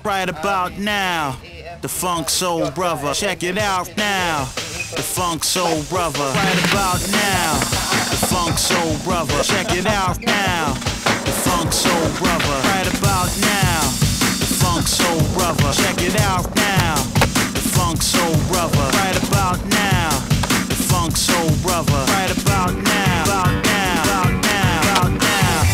Right about now, the Funk Soul Brother. Check it out now, the Funk Soul Brother. Right about now, the Funk Soul Brother. Check it out now, the Funk Soul Brother. Right about now, the Funk Soul Brother. Check it out now, the Funk Soul Brother. Right about now, the Funk Soul Brother. Right about now, about now, about now, about now.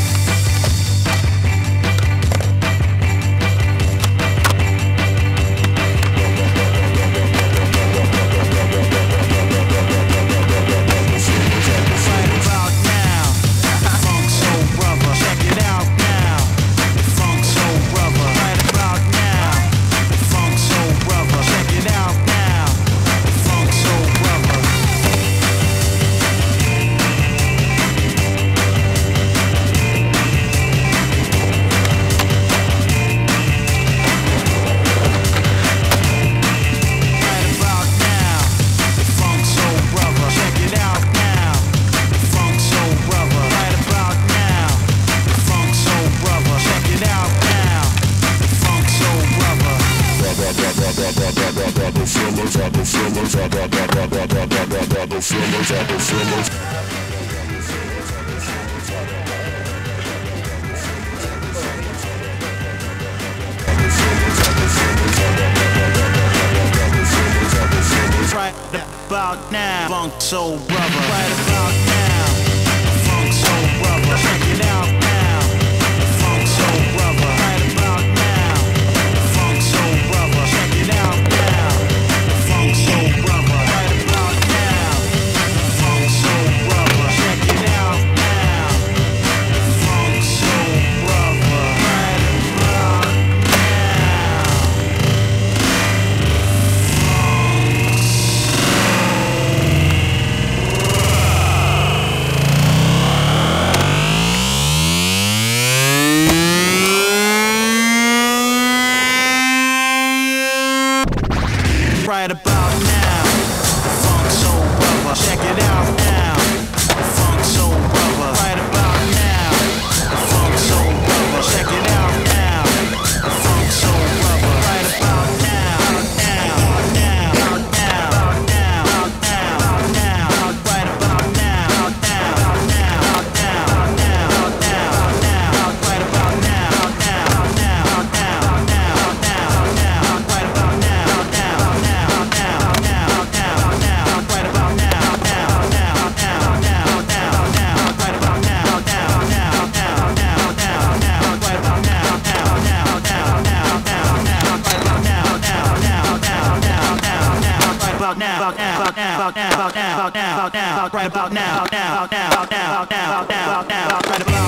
Right about now, Funk Soul Brother. Right about now, Funk Soul Brother. Check it out now, Funk Soul Brother. Right about now, Funk Soul Brother. Check it out now, Funk Soul Brother. Right about now, Funk Soul Brother. Check it out now, Funk Soul Brother. Right about right about now, the Funk Soul Brother. Check it out now, the Funk Soul Brother. Right about now, the Funk Soul Brother. Check it out now, the Funk Soul Brother. Right about now, now, now, now, now, now, now, right about now, now, now, now, now, now, now, right about now, now, now, now, now, now, now, right about now, now, now. Right about now, now, now, now, now, now, now, now, right about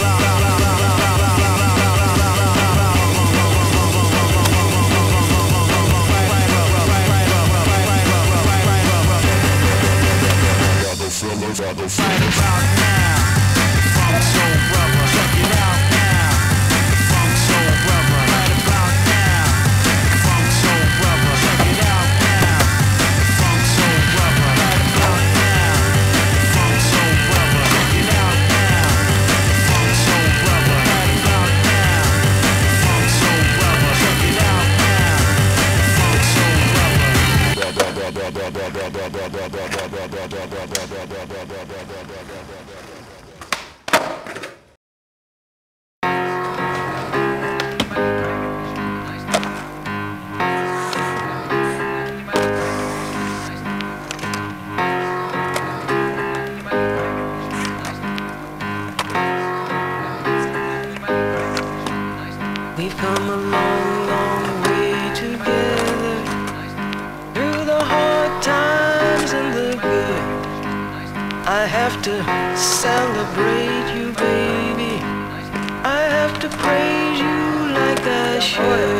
now, Funk Soul Brother. Check it out now, Funk Soul Brother. Right about now, Funk Soul Brother. Check it out now, Funk Soul Brother. Right about now, Funk Soul Brother. Check it out now, Funk Soul Brother. Right about now, Funk Soul Brother. Check it out now, Funk Soul Brother. We've come a long, long way together, through the hard times and the good. I have to celebrate you, baby. I have to praise you like I should.